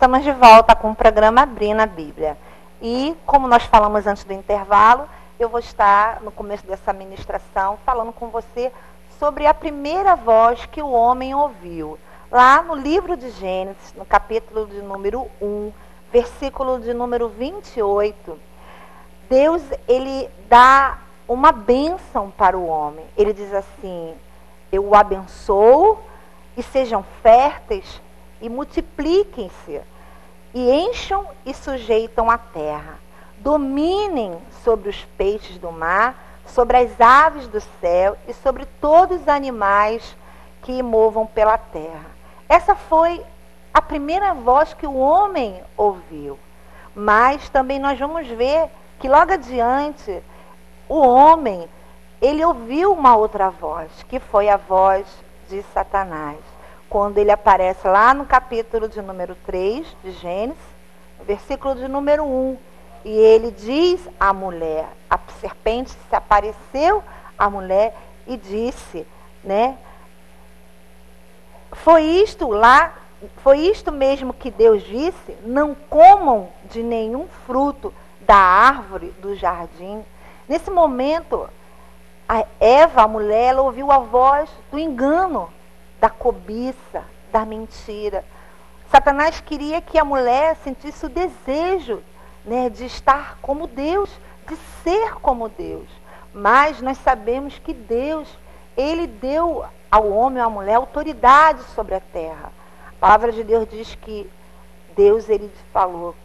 Estamos de volta com o programa Abrindo a Bíblia. E, como nós falamos antes do intervalo, eu vou estar, no começo dessa ministração, falando com você sobre a primeira voz que o homem ouviu. Lá no livro de Gênesis, no capítulo de número 1, versículo de número 28, Deus, ele dá uma bênção para o homem. Ele diz assim: eu o abençoo e sejam férteis e multipliquem-se e encham e sujeitam a terra. Dominem sobre os peixes do mar, sobre as aves do céu e sobre todos os animais que movam pela terra. Essa foi a primeira voz que o homem ouviu. Mas também nós vamos ver que logo adiante o homem, ele ouviu uma outra voz, que foi a voz de Satanás. Quando ele aparece lá no capítulo de número 3 de Gênesis, versículo de número 1. E ele diz à mulher, a serpente se apareceu à mulher e disse, né? Foi isto mesmo que Deus disse: não comam de nenhum fruto da árvore do jardim. Nesse momento, a Eva, a mulher, ela ouviu a voz do engano, da cobiça, da mentira. Satanás queria que a mulher sentisse o desejo, né, de estar como Deus, de ser como Deus. Mas nós sabemos que Deus, ele deu ao homem ou à mulher autoridade sobre a terra. A palavra de Deus diz que Deus, ele falou: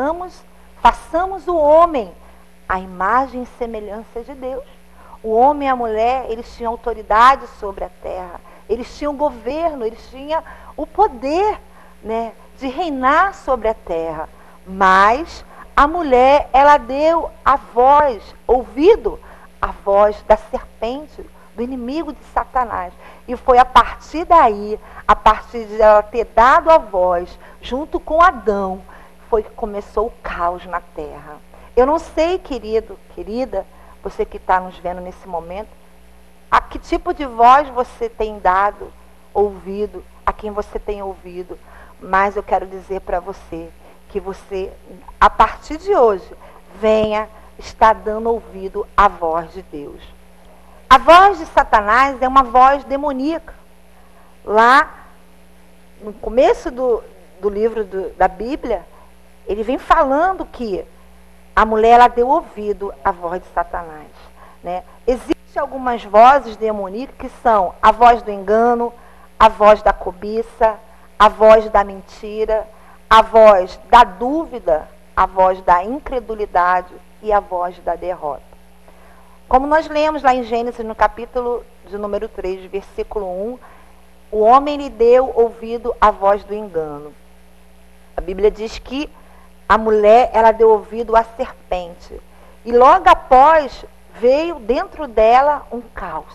façamos o homem à imagem e semelhança de Deus. O homem e a mulher, eles tinham autoridade sobre a terra. Eles tinham governo, eles tinham o poder, né, de reinar sobre a terra. Mas a mulher, ela deu a voz, ouvido a voz da serpente, do inimigo de Satanás. E foi a partir daí, a partir de ela ter dado a voz, junto com Adão, foi que começou o caos na terra. Eu não sei, querido, querida, você que está nos vendo nesse momento, a que tipo de voz você tem dado, ouvido, a quem você tem ouvido. Mas eu quero dizer para você que você, a partir de hoje, venha estar dando ouvido à voz de Deus. A voz de Satanás é uma voz demoníaca. Lá, no começo do livro da Bíblia, ele vem falando que a mulher, ela deu ouvido à voz de Satanás, né? Existem algumas vozes demoníacas que são a voz do engano, a voz da cobiça, a voz da mentira, a voz da dúvida, a voz da incredulidade e a voz da derrota. Como nós lemos lá em Gênesis, no capítulo de número 3, versículo 1, o homem lhe deu ouvido à voz do engano. A Bíblia diz que a mulher, ela deu ouvido à serpente. E logo após, veio dentro dela um caos.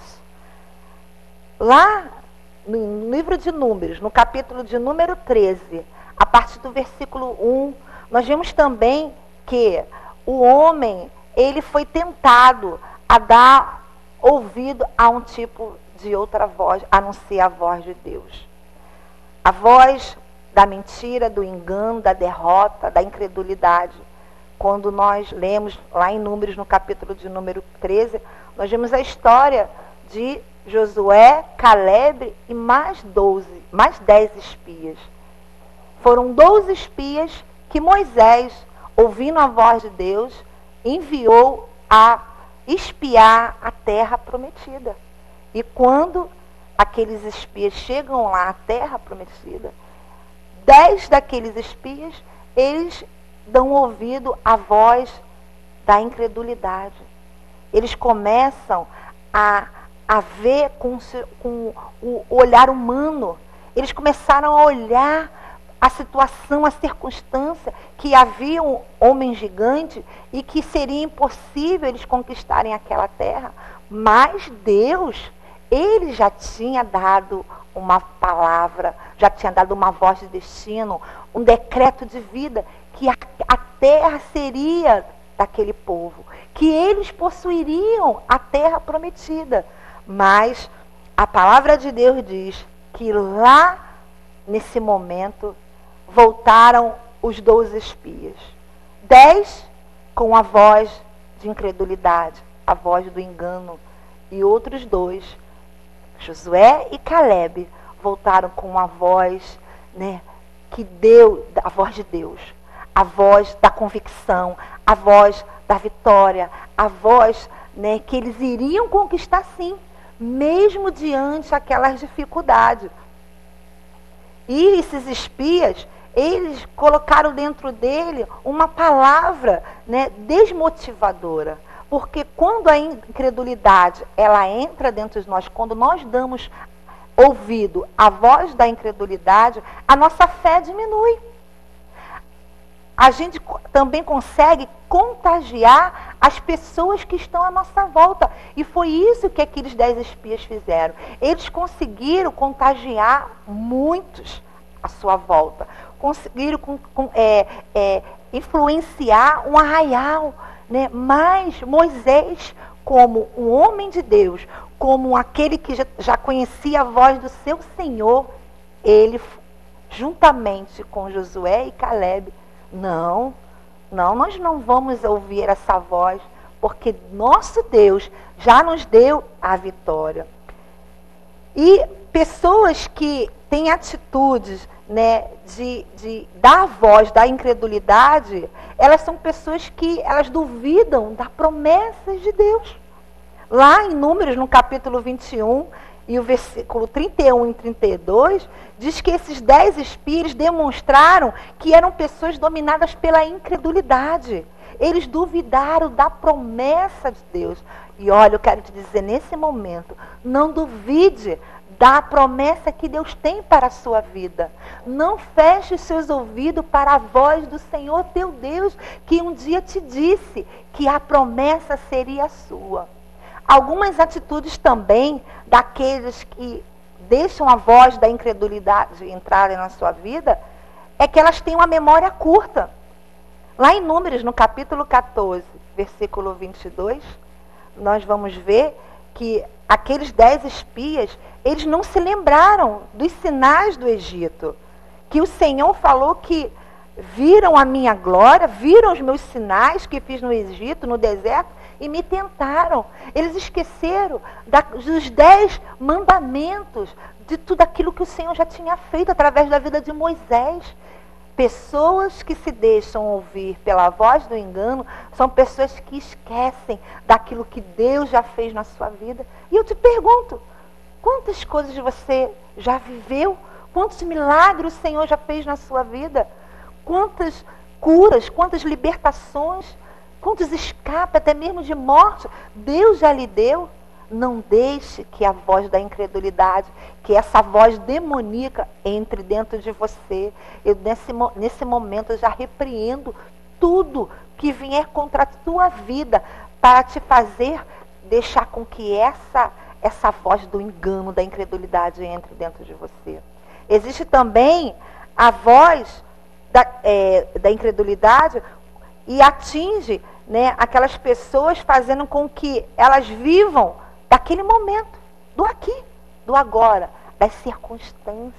Lá no livro de Números, no capítulo de número 13, a partir do versículo 1, nós vemos também que o homem, ele foi tentado a dar ouvido a um tipo de outra voz, a não ser a voz de Deus. A voz da mentira, do engano, da derrota, da incredulidade. Quando nós lemos lá em Números, no capítulo de número 13, nós vemos a história de Josué, Caleb e mais 10 espias. Foram 12 espias que Moisés, ouvindo a voz de Deus, enviou a espiar a terra prometida. E quando aqueles espias chegam lá à terra prometida, 10 daqueles espias, eles dão ouvido à voz da incredulidade. Eles começam a ver com o olhar humano. Eles começaram a olhar a situação, a circunstância, que havia um homem gigante e que seria impossível eles conquistarem aquela terra. Mas Deus, ele já tinha dado uma palavra, já tinha dado uma voz de destino, um decreto de vida, que a terra seria daquele povo, que eles possuiriam a terra prometida. Mas a palavra de Deus diz que lá, nesse momento, voltaram os 12 espias. 10 com a voz de incredulidade, a voz do engano. E outros 2, Josué e Caleb, voltaram com a voz, que deu, a voz de Deus, a voz da convicção, a voz da vitória, a voz, que eles iriam conquistar sim, mesmo diante daquelas dificuldades. E esses espias, eles colocaram dentro dele uma palavra, desmotivadora. Porque quando a incredulidade, ela entra dentro de nós, quando nós damos ouvido à voz da incredulidade, a nossa fé diminui. A gente também consegue contagiar as pessoas que estão à nossa volta. E foi isso que aqueles 10 espias fizeram. Eles conseguiram contagiar muitos à sua volta. Conseguiram influenciar um arraial. Mas Moisés, como um homem de Deus, como aquele que já conhecia a voz do seu Senhor, ele, juntamente com Josué e Caleb, não, nós não vamos ouvir essa voz, porque nosso Deus já nos deu a vitória. E pessoas que têm atitudes, de dar a voz da incredulidade, elas são pessoas que elas duvidam das promessas de Deus. Lá em Números, no capítulo 21, e o versículo 31 e 32, diz que esses 10 espias demonstraram que eram pessoas dominadas pela incredulidade. Eles duvidaram da promessa de Deus. E olha, eu quero te dizer nesse momento, não duvide da promessa que Deus tem para a sua vida. Não feche os seus ouvidos para a voz do Senhor teu Deus, que um dia te disse que a promessa seria sua. Algumas atitudes também daqueles que deixam a voz da incredulidade entrar na sua vida, é que elas têm uma memória curta. Lá em Números, no capítulo 14, versículo 22, nós vamos ver que aqueles 10 espias, eles não se lembraram dos sinais do Egito. Que o Senhor falou que viram a minha glória, viram os meus sinais que fiz no Egito, no deserto, e me tentaram. Eles esqueceram dos 10 mandamentos, de tudo aquilo que o Senhor já tinha feito através da vida de Moisés. Pessoas que se deixam ouvir pela voz do engano são pessoas que esquecem daquilo que Deus já fez na sua vida. E eu te pergunto, quantas coisas você já viveu? Quantos milagres o Senhor já fez na sua vida? Quantas curas, quantas libertações, quantos escapes, até mesmo de morte, Deus já lhe deu? Não deixe que a voz da incredulidade, que essa voz demoníaca entre dentro de você. Eu, nesse momento, eu já repreendo tudo que vier contra a tua vida para te fazer deixar com que essa voz do engano, da incredulidade entre dentro de você. Existe também a voz da incredulidade e atinge, aquelas pessoas, fazendo com que elas vivam daquele momento, do aqui, do agora, das circunstâncias,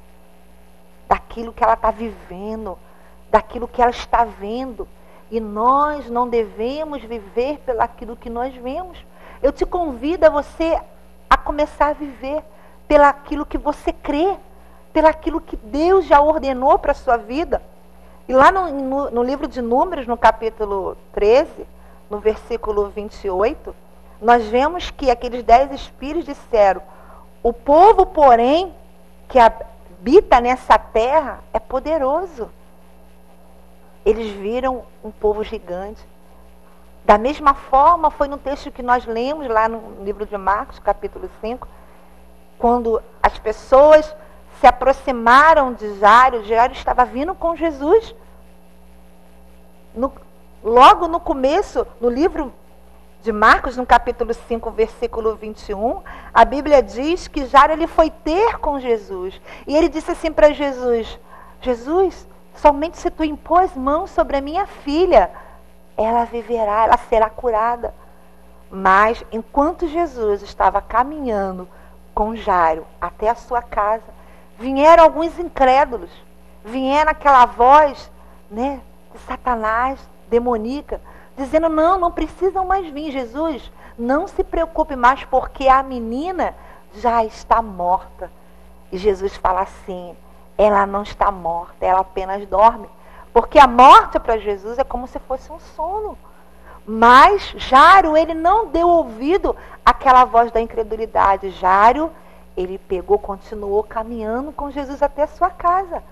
daquilo que ela está vivendo, daquilo que ela está vendo. E nós não devemos viver pelaquilo que nós vemos. Eu te convido a você a começar a viver pelaquilo que você crê, pelaquilo que Deus já ordenou para a sua vida. E lá no livro de Números, no capítulo 13, no versículo 28, nós vemos que aqueles 10 espias disseram: o povo, porém, que habita nessa terra é poderoso. Eles viram um povo gigante. Da mesma forma, foi no texto que nós lemos lá no livro de Marcos, capítulo 5, quando as pessoas se aproximaram de Jairo. Jairo estava vindo com Jesus. Logo no começo, no livro de Marcos, no capítulo 5, versículo 21, a Bíblia diz que Jairo, ele foi ter com Jesus. E ele disse assim para Jesus: Jesus, somente se tu impôs mãos sobre a minha filha, ela viverá, ela será curada. Mas, enquanto Jesus estava caminhando com Jairo até a sua casa, vieram alguns incrédulos, vieram aquela voz, né, de Satanás, demoníaca, dizendo, não precisam mais vir, Jesus, não se preocupe mais, porque a menina já está morta. E Jesus fala assim, ela não está morta, ela apenas dorme. Porque a morte para Jesus é como se fosse um sono. Mas Jairo, ele não deu ouvido àquela voz da incredulidade. Jairo, ele pegou, continuou caminhando com Jesus até a sua casa.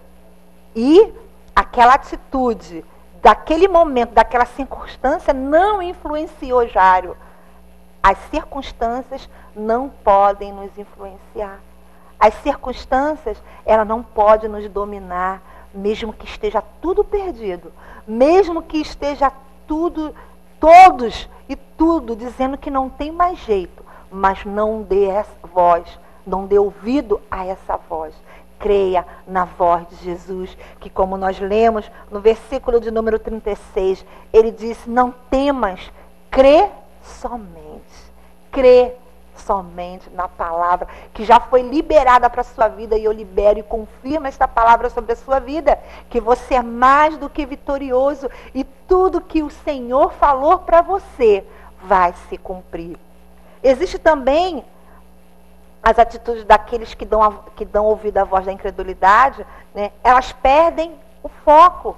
E aquela atitude, daquele momento, daquela circunstância, não influenciou Jairo. As circunstâncias não podem nos influenciar. As circunstâncias, ela não pode nos dominar, mesmo que esteja tudo perdido. Mesmo que esteja tudo, todos e tudo, dizendo que não tem mais jeito. Mas não dê voz, não dê ouvido a essa voz. Creia na voz de Jesus, que como nós lemos no versículo de número 36, ele disse, não temas, crê somente. Crê somente na palavra que já foi liberada para a sua vida, e eu libero e confirmo esta palavra sobre a sua vida, que você é mais do que vitorioso e tudo que o Senhor falou para você vai se cumprir. Existe também as atitudes daqueles que dão ouvido à voz da incredulidade, né? Elas perdem o foco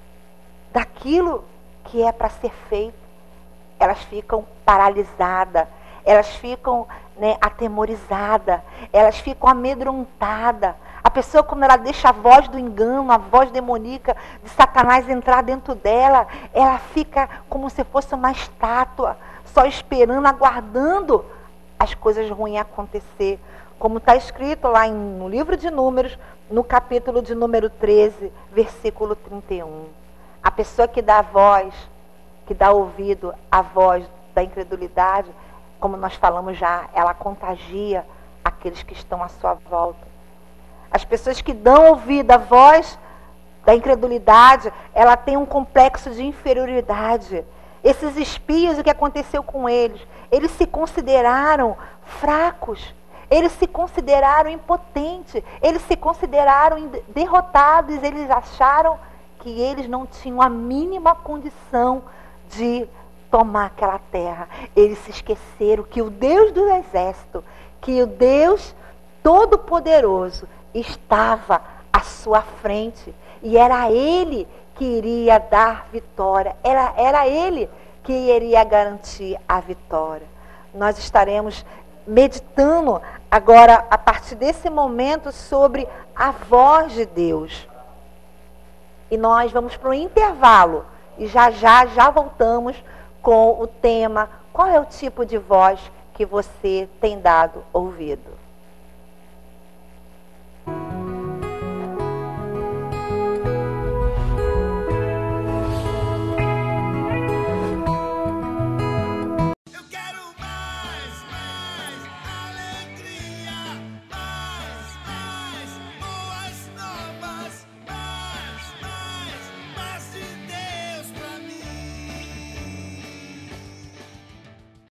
daquilo que é para ser feito. Elas ficam paralisadas, elas ficam, né, atemorizadas, elas ficam amedrontadas. A pessoa, quando ela deixa a voz do engano, a voz demoníaca de Satanás entrar dentro dela, ela fica como se fosse uma estátua, só esperando, aguardando as coisas ruins acontecer. Como está escrito lá no livro de Números, no capítulo de número 13, versículo 31. A pessoa que dá voz, que dá ouvido à voz da incredulidade, como nós falamos já, ela contagia aqueles que estão à sua volta. As pessoas que dão ouvido à voz da incredulidade, ela tem um complexo de inferioridade. Esses espias, o que aconteceu com eles? Eles se consideraram fracos, eles se consideraram impotentes, eles se consideraram derrotados, eles acharam que eles não tinham a mínima condição de tomar aquela terra. Eles se esqueceram que o Deus do exército, que o Deus Todo-Poderoso estava à sua frente. E era Ele que iria dar vitória. Era Ele que iria garantir a vitória. Nós estaremos meditando agora, a partir desse momento, sobre a voz de Deus. E nós vamos para o intervalo. E já voltamos com o tema, qual é o tipo de voz que você tem dado ouvido?